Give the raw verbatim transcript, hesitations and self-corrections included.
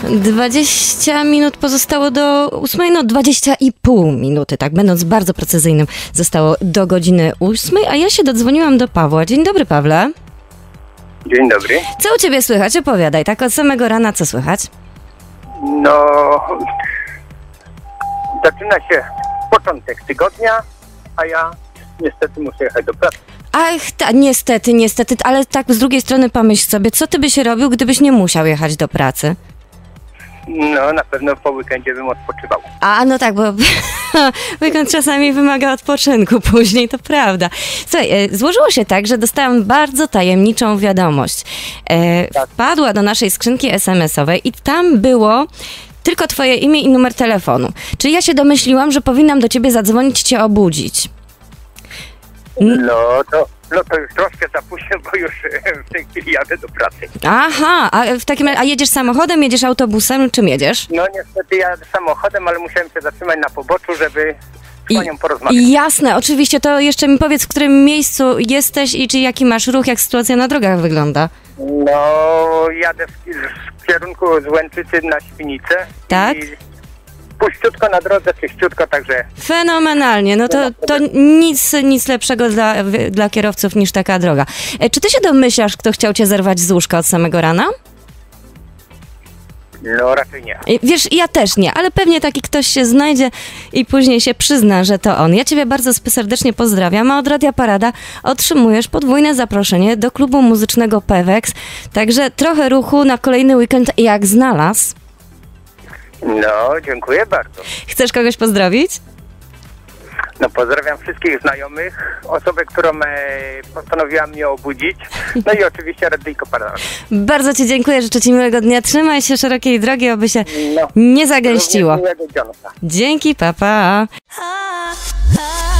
dwadzieścia minut pozostało do ósmej, no dwadzieścia i pół minuty, tak, będąc bardzo precyzyjnym, zostało do godziny ósmej, a ja się dodzwoniłam do Pawła. Dzień dobry, Pawle. Dzień dobry. Co u ciebie słychać? Opowiadaj, tak od samego rana co słychać? No, zaczyna się początek tygodnia, a ja niestety muszę jechać do pracy. Ach, ta, niestety, niestety, ale tak z drugiej strony pomyśl sobie, co ty byś robił, gdybyś nie musiał jechać do pracy? No, na pewno po weekendzie bym odpoczywał. A, no tak, bo weekend czasami wymaga odpoczynku później, to prawda. Słuchaj, e, złożyło się tak, że dostałam bardzo tajemniczą wiadomość. E, Tak. Wpadła do naszej skrzynki es em esowej i tam było tylko twoje imię i numer telefonu. Czyli ja się domyśliłam, że powinnam do ciebie zadzwonić, cię obudzić. No to, no to już troszkę za późno, bo już w tej chwili jadę do pracy. Aha, a w takim razie, a jedziesz samochodem, jedziesz autobusem, czym jedziesz? No niestety jadę samochodem, ale musiałem się zatrzymać na poboczu, żeby z panią porozmawiać. I jasne, oczywiście, to jeszcze mi powiedz, w którym miejscu jesteś i czy jaki masz ruch, jak sytuacja na drogach wygląda. No, jadę w, w kierunku z Łęczycy na Świnicę. Tak? I puściutko na drodze, czyściutko, także... Fenomenalnie, no to, to nic, nic lepszego dla, dla kierowców niż taka droga. E, Czy ty się domyślasz, kto chciał cię zerwać z łóżka od samego rana? No, raczej nie. E, Wiesz, ja też nie, ale pewnie taki ktoś się znajdzie i później się przyzna, że to on. Ja ciebie bardzo serdecznie pozdrawiam, a od Radia Parada otrzymujesz podwójne zaproszenie do klubu muzycznego Pewex, także trochę ruchu na kolejny weekend jak znalazł. No, dziękuję bardzo. Chcesz kogoś pozdrowić? No, pozdrawiam wszystkich znajomych, osobę, którą e, postanowiła mnie obudzić, no i oczywiście Radyjko Parada. Bardzo ci dziękuję, życzę ci miłego dnia, trzymaj się szerokiej drogi, aby się No, nie zagęściło. również miłego dzionka. Dzięki, papa. Pa.